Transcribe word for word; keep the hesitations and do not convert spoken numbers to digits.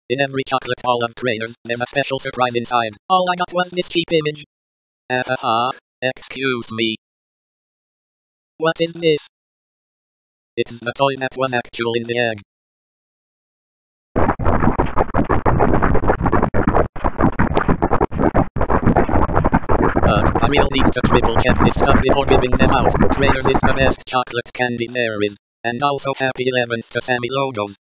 In every chocolate ball of prayers, there's a special surprise inside. All I got was this cheap image. Ah ha ha. Excuse me. What is this? It's the toy that was actually in the egg. Uh, I will need to triple check this stuff before giving them out. Prayers is the best chocolate candy there is. And also happy eleventh to SammyLogos.